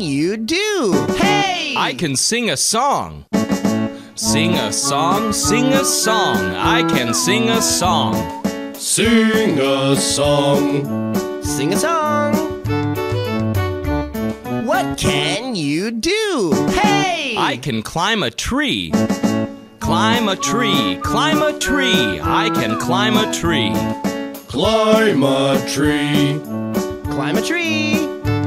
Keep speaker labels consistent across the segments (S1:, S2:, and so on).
S1: you do? Hey!
S2: I can sing a song. Sing a song, sing a song. I can sing a song.
S3: Sing a song.
S1: Sing a song. What can you do? Hey!
S2: I can climb a tree. Climb a tree, climb a tree. I can climb a tree.
S3: Climb a tree.
S1: Climb a tree.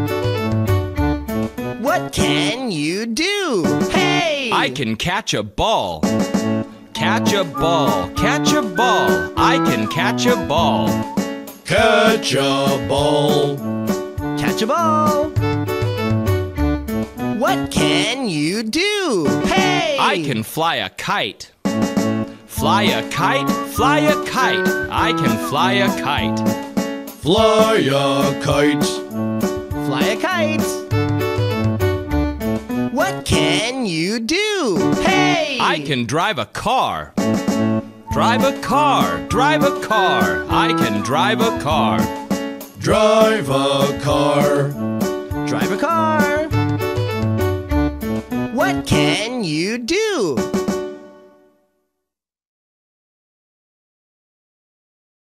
S1: What can you do? Hey!
S2: I can catch a ball. Catch a ball, catch a ball. I can catch a ball.
S3: Catch a ball.
S1: Catch a ball. What can you do? Hey!
S2: I can fly a kite. Fly a kite, fly a kite. I can fly a kite.
S3: Fly a kite.
S1: Fly a kite. What can you do? Hey!
S2: I can drive a car. Drive a car, drive a car. I can drive a car.
S3: Drive a car.
S1: Drive a car. What can you do?